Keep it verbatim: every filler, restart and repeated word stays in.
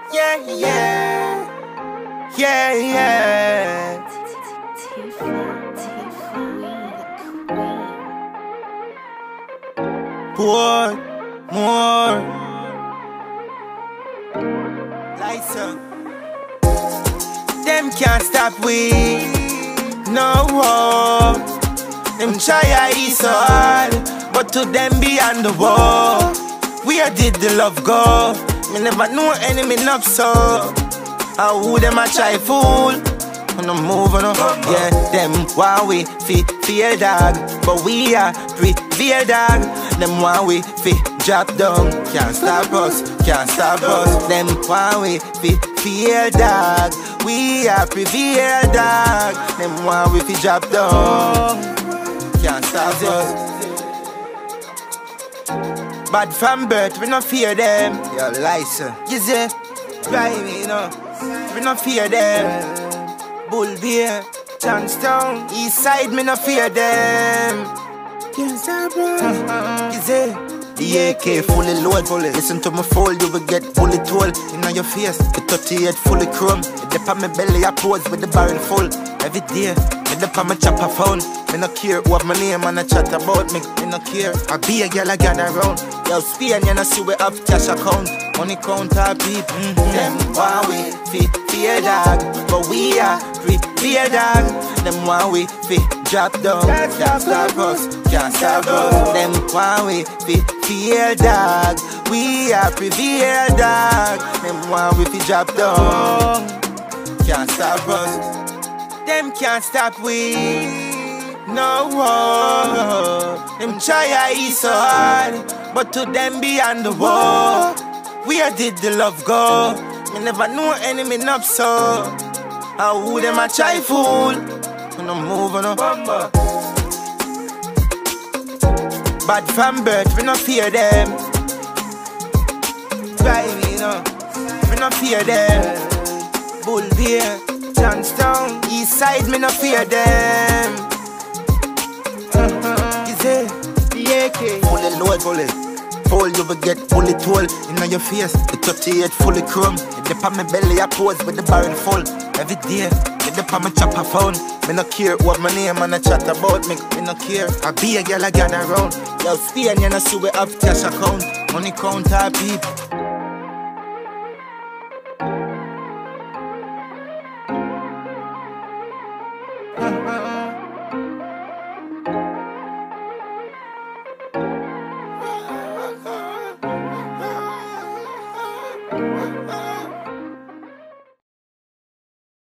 Yeah, yeah, yeah, yeah. Pour more. Lights up. Them can't stop we. No war. Them try I eat so hard, but to them beyond the wall. Where did the love go? Me never know enemy enough so. How who them a try fool? On the move on the yeah, them why we fi fear dog, but we are prevail dog. Them why we fi drop down, can't stop us, can't stop us. Them why we fi fear dog, we are prevail dog. Them why we fi drop down, can't stop us. Bad from birth, we no fear them. Your license, you see, drive me, you know. We no fear them. Bull beer, Johnstown, East Side, me no fear them. Can't stop us. You see. The A K fully load, fully. Listen to me fold, you will get bullet hole in your face. The thirty-eight fully chrome. The dip on my belly, I pose with the barrel full. Every day, me dip on my chopper phone. Me no care what my name and I chat about me. Me no care. I be a girl I gather around. Yo, Spain, you know see we have cash account. Money count our people. Mm-hmm. Them why we fit fear dog, but we are prepare dog. Them why we fit drop down. Can't stop us, can't stop us. Them why we fit fear dog, we are prevail dog. Them why we fit drop down. Can't stop us. Them can't stop we. No war. Them try I eat so hard, but to them beyond the war. Where did the love go? Me never know enemy enough so. How who them a try fool? We no move on no bumper. Bad from birth, we no fear them. Try me, you know. We no fear them. Bull beer, Johnstown, East Side, me no fear them. Uh-huh. You say, the A K fully load, fully. Fold, you will get bullet hole in your face. The thirty-eight fully chrome. The dip on my belly, I pose with the barrel full. Every day, the dip on my chopper phone. Me no care what my name and I chat about me. Me no care. I be a girl I gather around. Yo, Spain, you know see we have cash account. Money count our people.